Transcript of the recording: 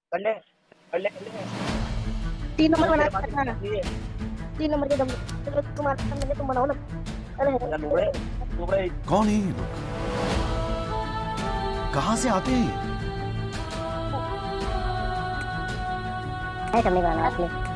कर ले कर ले कर ले। 3 नंबर तेरे बना पास रखा है। इतनी है। 3 नंबर के दम पे। चलो तुम्हारा नंबर तुम बनाओ ना। अरे क्या लुबड़े लुबड़े। कौन है ये लोग? कहां से आते हैं ये? है करने का ना असली।